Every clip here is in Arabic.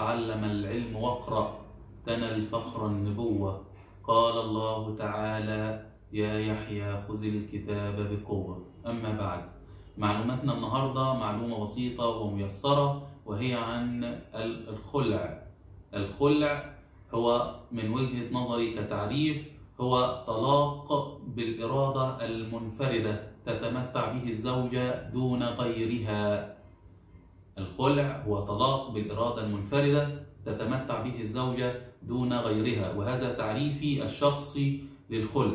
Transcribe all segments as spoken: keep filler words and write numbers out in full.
تعلم العلم واقرأ تنل فخر النبوة. قال الله تعالى يا يحيى خذ الكتاب بقوة. أما بعد، معلوماتنا النهاردة معلومة بسيطة وميسرة، وهي عن الخلع. الخلع هو من وجهة نظري كتعريف هو طلاق بالإرادة المنفردة تتمتع به الزوجة دون غيرها. الخلع هو طلاق بالإرادة المنفردة تتمتع به الزوجة دون غيرها، وهذا تعريفي الشخصي للخلع.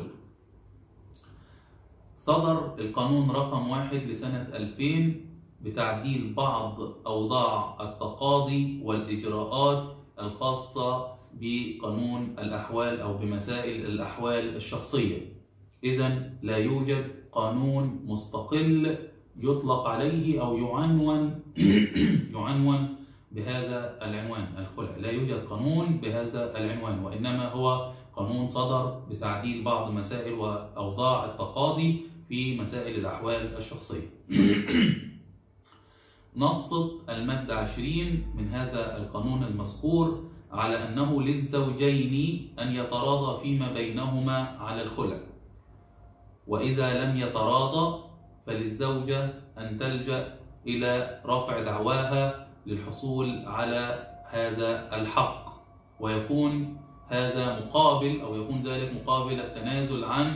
صدر القانون رقم واحد لسنة ألفين بتعديل بعض أوضاع التقاضي والإجراءات الخاصة بقانون الأحوال أو بمسائل الأحوال الشخصية. إذن لا يوجد قانون مستقل يطلق عليه أو يعنون يعنون بهذا العنوان الخلع. لا يوجد قانون بهذا العنوان، وإنما هو قانون صدر بتعديل بعض مسائل وأوضاع التقاضي في مسائل الأحوال الشخصية. نصت المادة عشرين من هذا القانون المذكور على أنه للزوجين أن يتراضى فيما بينهما على الخلع، وإذا لم يتراضى فللزوجة أن تلجأ إلى رفع دعواها للحصول على هذا الحق، ويكون هذا مقابل أو يكون ذلك مقابل التنازل عن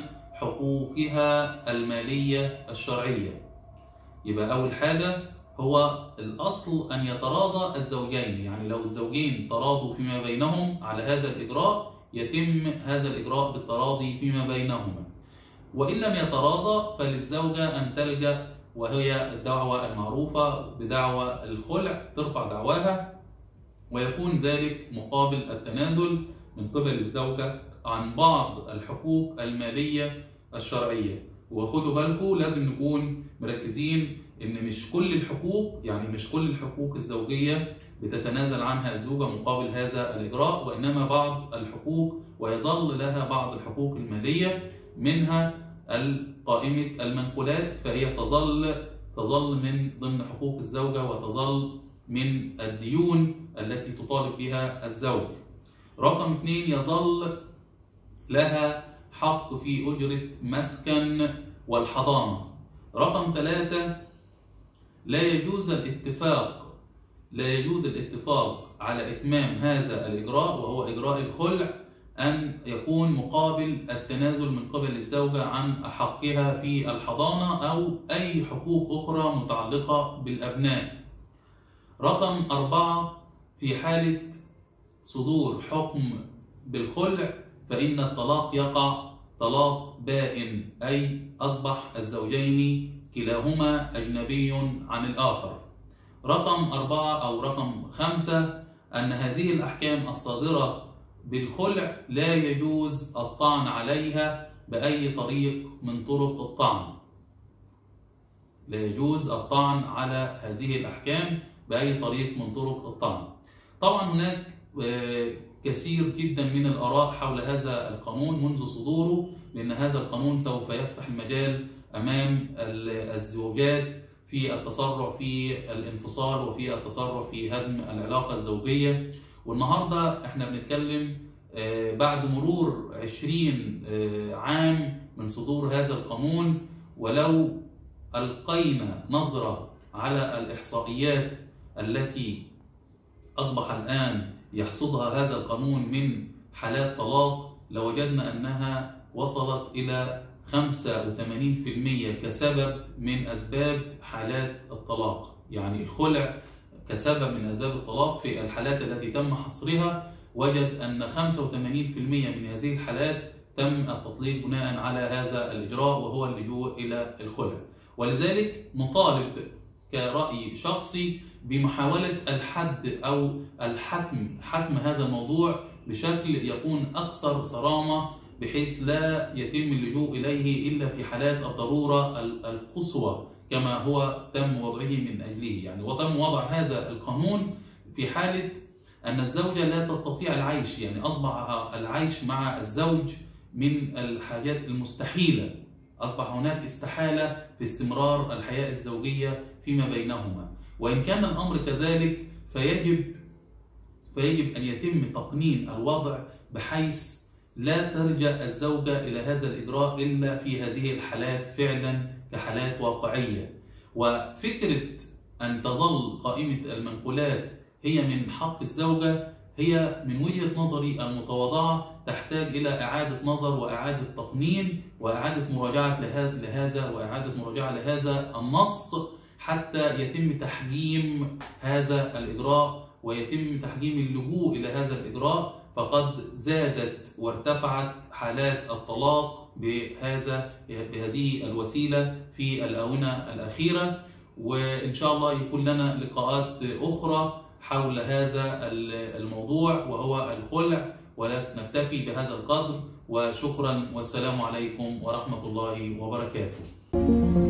حقوقها المالية الشرعية. يبقى أول حاجة هو الأصل أن يتراضى الزوجين، يعني لو الزوجين تراضوا فيما بينهم على هذا الإجراء يتم هذا الإجراء بالتراضي فيما بينهما، وإن لم يتراضى فللزوجة أن تلجأ، وهي الدعوة المعروفة بدعوى الخلع، ترفع دعواها، ويكون ذلك مقابل التنازل من قبل الزوجة عن بعض الحقوق المالية الشرعية. وخدوا بالكم لازم نكون مركزين إن مش كل الحقوق، يعني مش كل الحقوق الزوجية بتتنازل عنها الزوجة مقابل هذا الإجراء، وإنما بعض الحقوق ويظل لها بعض الحقوق المالية، منها قائمة المنقولات، فهي تظل تظل من ضمن حقوق الزوجة وتظل من الديون التي تطالب بها الزوج. رقم اثنين، يظل لها حق في أجرة مسكن والحضانة. رقم ثلاثة، لا يجوز الاتفاق لا يجوز الاتفاق على إتمام هذا الإجراء وهو إجراء الخلع أن يكون مقابل التنازل من قبل الزوجة عن حقها في الحضانة أو أي حقوق أخرى متعلقة بالأبناء. رقم أربعة، في حالة صدور حكم بالخلع فإن الطلاق يقع طلاق بائن، أي أصبح الزوجين كلاهما أجنبي عن الآخر. رقم أربعة أو رقم خمسة، أن هذه الأحكام الصادرة بالخلع لا يجوز الطعن عليها بأي طريق من طرق الطعن. لا يجوز الطعن على هذه الأحكام بأي طريق من طرق الطعن. طبعا هناك كثير جدا من الآراء حول هذا القانون منذ صدوره، لأن هذا القانون سوف يفتح المجال أمام الزوجات في التسرع في الانفصال وفي التسرع في هدم العلاقة الزوجية. والنهاردة احنا بنتكلم بعد مرور عشرين عام من صدور هذا القانون، ولو ألقينا نظرة على الإحصائيات التي أصبح الآن يحصدها هذا القانون من حالات طلاق، لوجدنا أنها وصلت إلى خمسة وثمانين بالمئة كسبب من أسباب حالات الطلاق. يعني الخلع كسبب من أسباب الطلاق في الحالات التي تم حصرها، وجد أن خمسة وثمانين بالمئة من هذه الحالات تم التطليق بناء على هذا الإجراء وهو اللجوء إلى الخلع. ولذلك نطالب كرأي شخصي بمحاولة الحد أو الحتم حتم هذا الموضوع بشكل يكون أكثر صرامة، بحيث لا يتم اللجوء إليه إلا في حالات الضرورة القصوى كما هو تم وضعه من أجله. يعني وتم وضع هذا القانون في حالة أن الزوجة لا تستطيع العيش، يعني أصبح العيش مع الزوج من الحاجات المستحيلة، أصبح هناك استحالة في استمرار الحياة الزوجية فيما بينهما. وإن كان الأمر كذلك فيجب فيجب أن يتم تقنين الوضع بحيث لا تلجأ الزوجة إلى هذا الإجراء إلا في هذه الحالات فعلا كحالات واقعية. وفكرة أن تظل قائمة المنقولات هي من حق الزوجة هي من وجهة نظري المتواضعة تحتاج إلى إعادة نظر وإعادة تقنين وإعادة مراجعة لهذا وإعادة مراجعة لهذا النص حتى يتم تحجيم هذا الإجراء ويتم تحجيم اللجوء إلى هذا الإجراء، فقد زادت وارتفعت حالات الطلاق بهذا بهذه الوسيلة في الآونة الأخيرة. وإن شاء الله يكون لنا لقاءات أخرى حول هذا الموضوع وهو الخلع، ونكتفي بهذا القدر، وشكرا والسلام عليكم ورحمة الله وبركاته.